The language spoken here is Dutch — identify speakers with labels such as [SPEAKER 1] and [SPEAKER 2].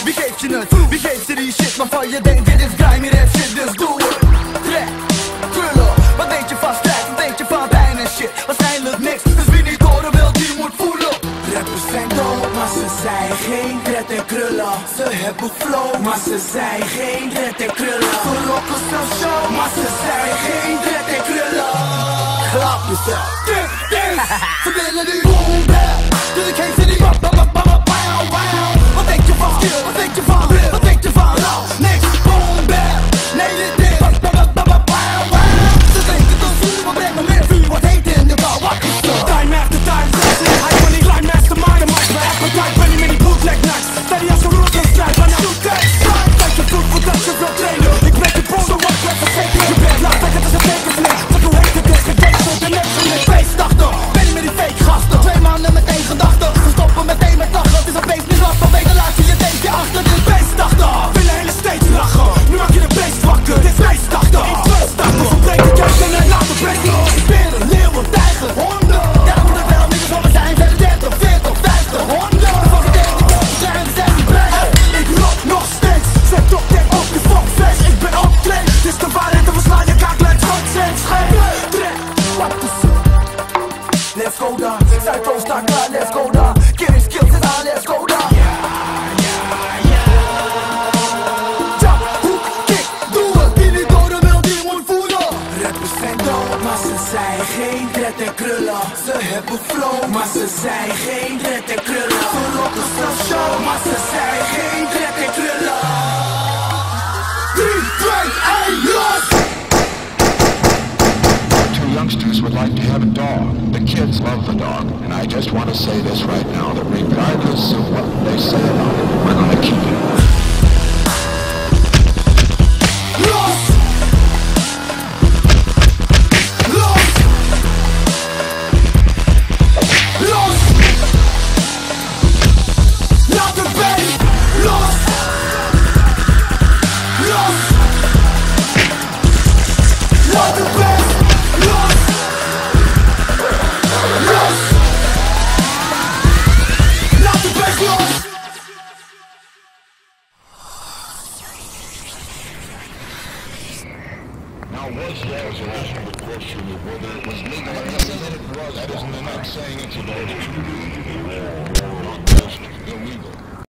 [SPEAKER 1] Wie geeft je het? Wie geeft je die shit waarvan je denkt dit is grimy rap shit, dus doe het. Trek, krullen, wat denk je van strijd? Wat denk je van pijn en shit? Waarschijnlijk niks, dus wie niet horen wil die moet voelen.
[SPEAKER 2] Rappers zijn dood, maar ze zijn geen red en krullen. Ze hebben flow, maar ze zijn geen red en krullen. Ze rocken zo'n show, maar ze zijn geen red en krullen. Klap jezelf.
[SPEAKER 1] Ze willen die boom bap, dus ik geef ze die wow. Wat denk je van skill? Wat denk je van real? Wat denk je van rauw? Niks, boom bap, nee dit is ze denken dat ze maar breng me meer vuur, wat heet in de bouw, wat is dat?
[SPEAKER 2] Time after time, hij van die line mastermind. En maakt mijn appetite, ben niet met die bootleg nights. Steady als een roze strijd, maar nou doe tijd. Kijk je voet voordat je wilt trainen. Ik breek je bol, zo wat ik verzekerd. Je bent laat, kijk het is een tekenvlees. Zeg hoe heet het is, gedekt tot de net van de feestdachten. Ben niet met die fake gasten, 2 maanden met 1 gedachte. Ze stoppen meteen met lachen, het is een beest miswacht. Vanwege laat je je deze achter, dit is beestdachten. Willen hele steeds lachen, nu maak je de beest wakker. Dit is beestdachten, ik beestdachten. Ze breken juist en hij laat het breken. Ik ben een leeuw, een tijger, honden. Ja, dat moet er wel, niggas van me zijn, verder 30, 40, 50, 100. Van de derde kant, zijn we zijn niet blij. Ik rock nog steeds, zet op, denk op je fuckface. Ik ben op train, het is de waarheid en we slaan je kaak, lijkt schots en schijn. Trek, wat is het? Let's go dan, Zuidoost staat klaar, let's go dan. Killing skills is aan, let's go dan. Jump, hoek, kick, doe het. Die niet doden wil, die moet voelen. Rappers zijn dood, maar ze zijn geen red en krullen. Ze hebben flow, maar ze zijn geen red en krullen. Ze rocken zo'n show, maar ze zijn geen red en krullen. 3, 2, 1, los!
[SPEAKER 3] Two youngsters would like to have a dog. The kids love the dog, and I just want to say this right now, that regardless of what they say about it, we're going to keep it.
[SPEAKER 1] Los!